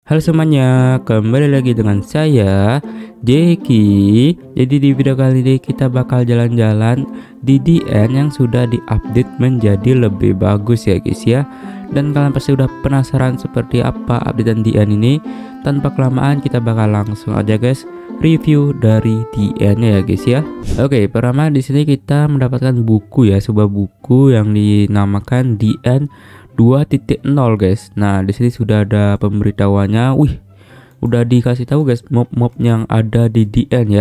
Halo semuanya, kembali lagi dengan saya Jeki. Jadi di video kali ini kita bakal jalan-jalan di DN yang sudah diupdate menjadi lebih bagus ya guys ya. Dan kalian pasti udah penasaran seperti apa updatean DN ini. Tanpa kelamaan kita bakal langsung aja guys review dari DN-nya ya guys ya. Oke, pertama di sini kita mendapatkan buku ya, sebuah buku yang dinamakan DN 2.0 guys. Nah, di sini sudah ada pemberitahuannya. Wih, udah dikasih tahu guys mob-mob yang ada di DN ya.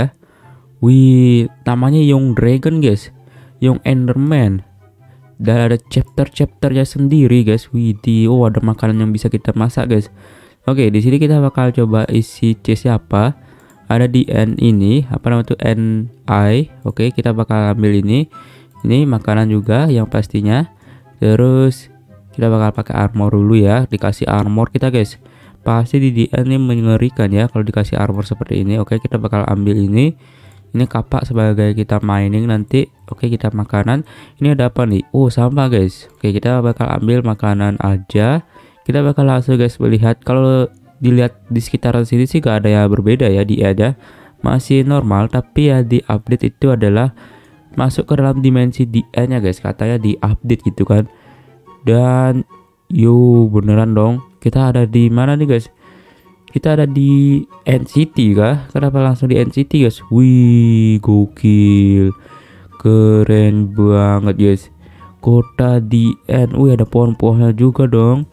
Wih, namanya Young Dragon guys, Young Enderman. Dan ada chapter-chapternya sendiri guys. Wih, ada makanan yang bisa kita masak guys. Oke, di sini kita bakal coba isi chest apa. Ada di N ini, apa namanya tuh, NI. Oke, kita bakal ambil ini. Ini makanan juga yang pastinya. Terus kita bakal pakai armor dulu ya, dikasih armor kita guys. Pasti di DN ini mengerikan ya kalau dikasih armor seperti ini. Oke, kita bakal ambil ini. Ini kapak sebagai kita mining nanti. Oke, kita makanan. Ini ada apa nih? Oh, sampah guys. Oke, kita bakal ambil makanan aja. Kita bakal langsung guys melihat. Kalau dilihat di sekitaran sini sih gak ada yang berbeda ya, di aja masih normal. Tapi ya di update itu adalah masuk ke dalam dimensi DN nya guys. Katanya di update gitu kan. Dan beneran dong, kita ada di mana nih guys? Kita ada di NCT kah? Kenapa langsung di NCT guys? Wih, gokil, keren banget guys. Kota DN, wih ada pohon-pohonnya juga dong.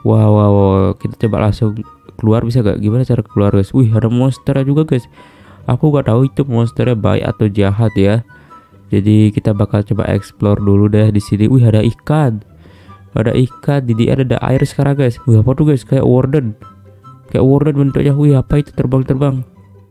Wow, kita coba langsung keluar, bisa gak? Gimana cara keluar guys? Wih, ada monsternya juga guys. Aku gak tahu itu monsternya baik atau jahat ya. Jadi kita bakal coba explore dulu deh di sini. Wih, ada ikan. Ada ikan, di ada air sekarang guys. Wih, apa tuh guys? Kayak warden bentuknya. Wih, apa itu terbang-terbang?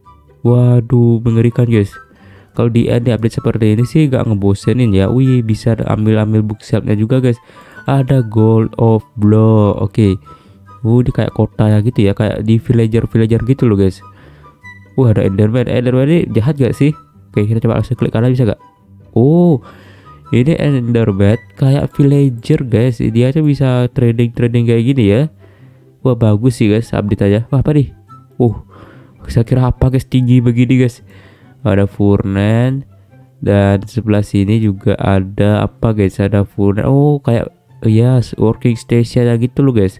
Waduh, mengerikan guys. Kalau di update seperti ini sih gak ngebosenin ya. Wih, bisa ambil bookshelfnya juga guys. Ada gold of blow. Oke. Ini kayak kota ya gitu ya, kayak di villager gitu loh guys. Wah, ada enderman ini jahat gak sih? Oke, kita coba langsung klik kanan, bisa gak? Oh, ini enderman kayak villager guys. Dia tuh bisa trading kayak gini ya. Wah, bagus sih guys, update aja. Wah, apa nih? Saya kira apa guys, tinggi begini guys. Ada furnace. Dan sebelah sini juga ada apa guys? Ada furnace. Oh, kayak working station gitu loh guys.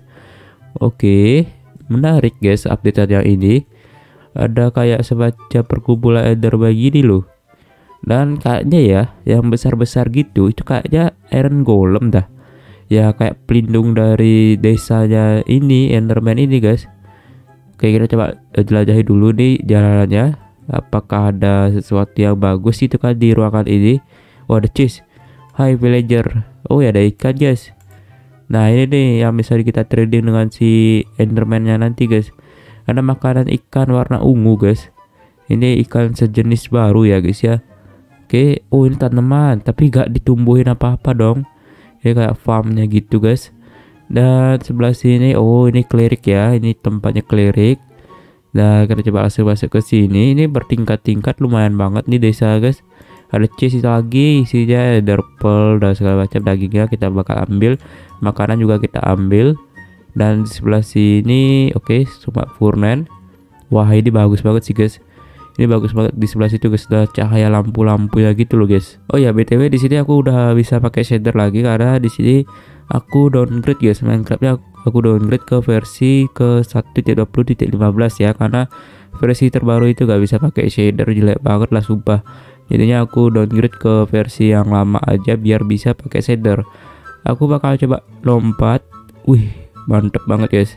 Oke, menarik guys update yang ini. Ada kayak semacam perkumpulan enderman gini loh. Dan kayaknya ya yang besar-besar gitu itu kayaknya Iron Golem dah. Ya kayak pelindung dari desanya ini, Enderman ini guys. Oke, kita coba jelajahi dulu nih jalanannya. Apakah ada sesuatu yang bagus itu kan di ruangan ini? Wah, ada cheese. Hai villager. Oh ya, ada ikan guys. Nah, ini nih yang bisa kita trading dengan si Enderman-nya nanti guys. Ada makanan ikan warna ungu guys. Ini ikan sejenis baru ya guys ya. Oke, ini tanaman tapi gak ditumbuhin apa-apa dong. Ini kayak farmnya gitu guys. Dan sebelah sini, ini klerik ya. Ini tempatnya klerik. Nah, kita coba langsung masuk ke sini. Ini bertingkat-tingkat, lumayan banget nih desa guys. Ada cheese lagi, isinya ada pearl dan segala macam dagingnya kita bakal ambil. Makanan juga kita ambil. Dan di sebelah sini, cuma furnace. Wah, ini bagus banget sih guys. Ini bagus banget di sebelah situ guys, ada cahaya lampu-lampu ya gitu loh guys. Oh ya, BTW di sini aku udah bisa pakai shader lagi karena di sini aku downgrade guys Minecraftnya. Aku downgrade ke versi ke 1.20.15 ya, karena versi terbaru itu gak bisa pakai shader, jelek banget lah sumpah. Jadinya aku downgrade ke versi yang lama aja biar bisa pakai shader. Aku bakal coba lompat. Wih, mantep banget guys.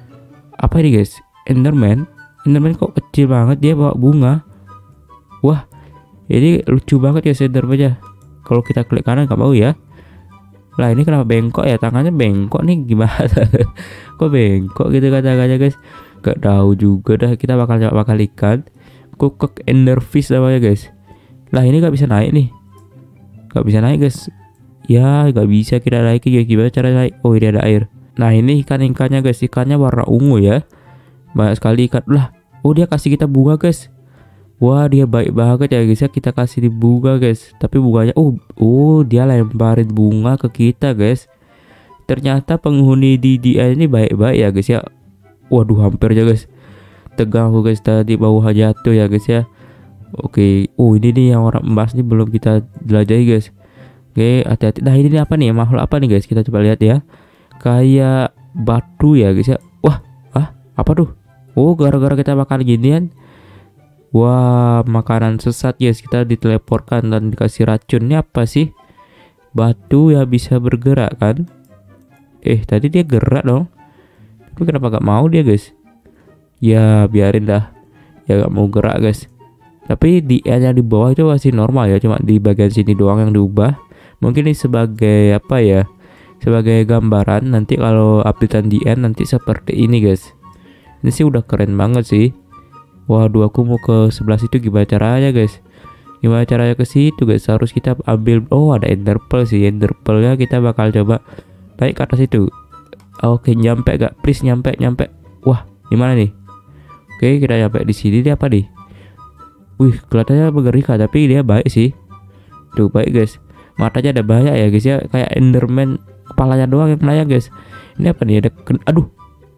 Apa ini guys? Enderman kok kecil banget, dia bawa bunga. Wah, ini lucu banget ya Enderman-nya. Kalau kita klik kanan gak mau ya. Lah, ini kenapa bengkok ya? Tangannya bengkok nih, gimana? Kok bengkok gitu kata-katanya guys? Gak tahu juga dah. Kita bakal ikan. Cooked enderfish namanya guys. Lah, ini gak bisa naik nih. Gak bisa naik guys. Ya, gak bisa kita naikin ya. Gimana cara naik? Oh, ini ada air. Nah, ini ikannya guys. Ikannya warna ungu ya. Banyak sekali ikan lah. Dia kasih kita bunga guys. Wah, dia baik banget ya guys ya. Kita kasih di bunga guys. Tapi bunganya dia lemparin bunga ke kita guys. Ternyata penghuni di DN ini baik-baik ya guys ya. Waduh, hampir aja guys. Tegang aku guys, tadi bawah jatuh ya guys ya. Oke, oh ini nih yang orang emas nih belum kita jelajahi guys. Oke, hati-hati. Nah ini nih apa nih, makhluk apa nih guys? Kita coba lihat ya. Kayak batu ya guys ya. Wah, apa tuh? Oh, gara-gara kita makan ginian. Wah, makanan sesat guys. Kita diteleportkan dan dikasih racun. Ini apa sih? Batu ya bisa bergerak kan? Tadi dia gerak dong. Tapi kenapa gak mau dia guys? Ya biarin dah. Ya gak mau gerak guys. Tapi di end yang di bawah itu masih normal ya, cuma di bagian sini doang yang diubah. Mungkin ini sebagai apa ya? Sebagai gambaran nanti kalau updatean di end nanti seperti ini guys. Ini sih udah keren banget sih. Waduh, aku mau ke sebelah situ, gimana caranya guys? Gimana caranya ke situ guys? Harus kita ambil, oh ada ender pearl sih. Ender pearlnya kita bakal coba naik ke atas itu. Oke, nyampe gak? Please nyampe. Wah, gimana nih? Oke, kita nyampe di sini. Dia apa nih? Wih, kelihatannya mengerikan tapi dia baik sih. Tuh baik guys. Matanya ada banyak ya guys ya, kayak Enderman kepalanya doang yang melayang guys. Ini apa nih? Ada aduh.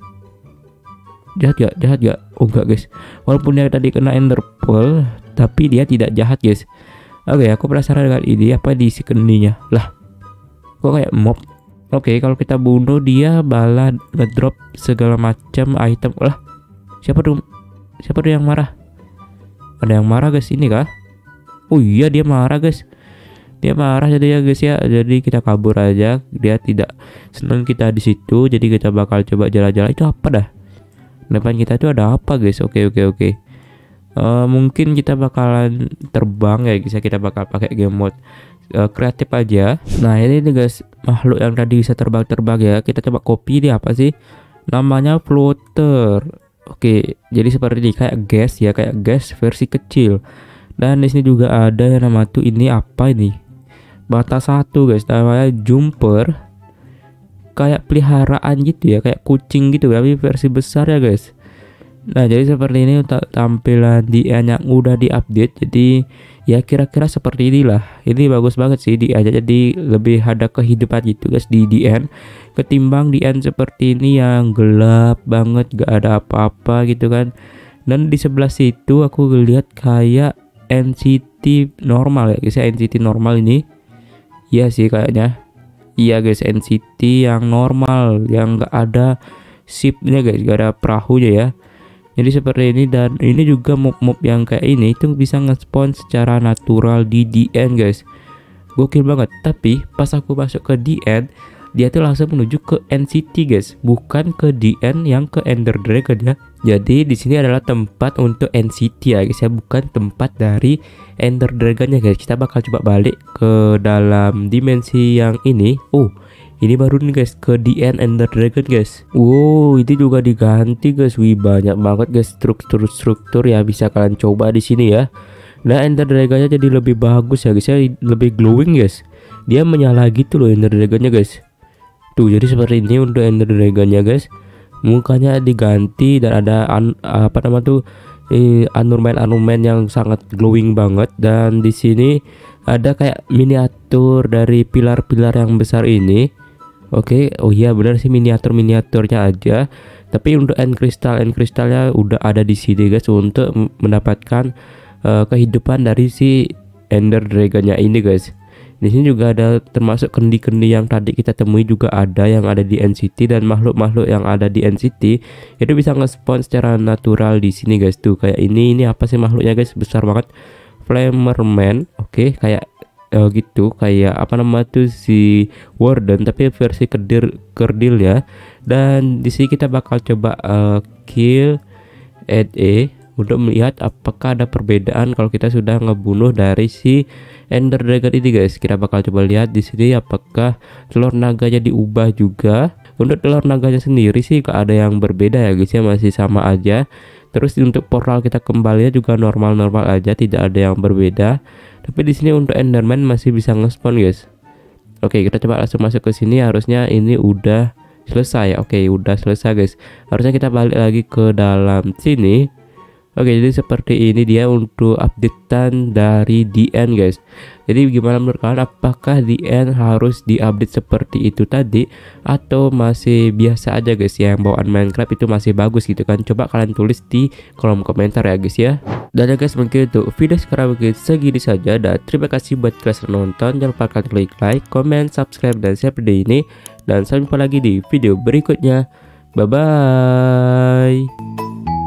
Jahat gak? Oh enggak guys. Walaupun dia tadi kena Ender Pearl, tapi dia tidak jahat guys. Oke, aku penasaran dengan ini, apa di isi kendinya? Lah, kok kayak mob? Oke, kalau kita bunuh dia malah ngedrop segala macam item. Lah, siapa tuh yang marah? Ada yang marah guys, ini kah? Oh iya, dia marah guys. Dia marah jadi ya guys ya. Jadi kita kabur aja. Dia tidak senang kita di situ. Jadi kita bakal coba jalan-jalan. Itu apa dah? Depan kita itu ada apa guys? Oke. Mungkin kita bakalan terbang ya guys ya. Kita bakal pakai game mode kreatif aja. Nah ini nih guys, makhluk yang tadi bisa terbang ya. Kita coba copy, dia apa sih? Namanya floater. Oke, jadi seperti ini, kayak gas ya, kayak gas versi kecil. Dan di sini juga ada yang nama tuh, ini apa ini? Bata satu guys, namanya jumper. Kayak peliharaan gitu ya, kayak kucing gitu, tapi versi besar ya guys. Nah jadi seperti ini untuk tampilan di yang udah diupdate. Jadi ya kira-kira seperti inilah. Ini bagus banget sih di aja. Jadi lebih ada kehidupan gitu guys di DN ketimbang DN seperti ini yang gelap banget, gak ada apa-apa gitu kan. Dan di sebelah situ aku lihat kayak NCT normal ya guys ya. NCT normal ini iya sih kayaknya. Iya guys, NCT yang normal, yang gak ada shipnya guys, gak ada perahunya ya. Jadi seperti ini, dan ini juga mob-mob yang kayak ini itu bisa nge-spawn secara natural di DN guys. Gokil banget. Tapi pas aku masuk ke DN, dia tuh langsung menuju ke NCT guys, bukan ke DN yang ke Ender Dragon ya. Jadi di sini adalah tempat untuk NCT ya guys ya, bukan tempat dari Ender Dragonnya guys. Kita bakal coba balik ke dalam dimensi yang ini. Oh, ini baru nih guys, ke DN Ender Dragon guys. Wow, ini juga diganti guys. Wih, banyak banget guys struktur ya, bisa kalian coba di sini ya. Nah, Ender Dragonnya jadi lebih bagus ya guys ya, lebih glowing guys. Dia menyala gitu loh Ender Dragonnya guys. Tuh, jadi seperti ini untuk Ender Dragonnya guys. Mukanya diganti dan ada apa nama tuh, anumen yang sangat glowing banget. Dan di sini ada kayak miniatur dari pilar-pilar yang besar ini. Oke, oh iya benar sih, miniaturnya aja. Tapi untuk end kristalnya udah ada di sini guys untuk mendapatkan kehidupan dari si Ender Dragonnya ini guys. Di sini juga ada termasuk kendi-kendi yang tadi kita temui, juga ada yang ada di NCT, dan makhluk-makhluk yang ada di NCT itu bisa nge-spawn secara natural di sini guys. Tuh kayak ini apa sih makhluknya guys, besar banget, Flamerman. Oke, kayak gitu, kayak apa nama tuh si Warden tapi versi kerdil ya. Dan di sini kita bakal coba kill ADE untuk melihat apakah ada perbedaan kalau kita sudah ngebunuh dari si Ender Dragon ini guys. Kita bakal coba lihat di sini apakah telur naganya diubah juga. Untuk telur naganya sendiri sih gak ada yang berbeda ya guys ya, masih sama aja. Terus untuk portal kita kembali juga normal-normal aja, tidak ada yang berbeda. Tapi di sini untuk Enderman masih bisa nge-spawn guys. Oke, kita coba langsung masuk ke sini. Harusnya ini udah selesai. Oke, udah selesai guys. Harusnya kita balik lagi ke dalam sini. Oke, jadi seperti ini dia untuk updatean dari DN guys. Jadi gimana menurut kalian, apakah DN harus diupdate seperti itu tadi atau masih biasa aja guys ya, yang bawaan Minecraft itu masih bagus gitu kan? Coba kalian tulis di kolom komentar ya guys ya. Dan ya guys, mungkin untuk video sekarang mungkin segini saja, dan terima kasih buat kalian yang nonton. Jangan lupa kalian klik like, comment, subscribe, dan share video ini, dan sampai jumpa lagi di video berikutnya. Bye bye.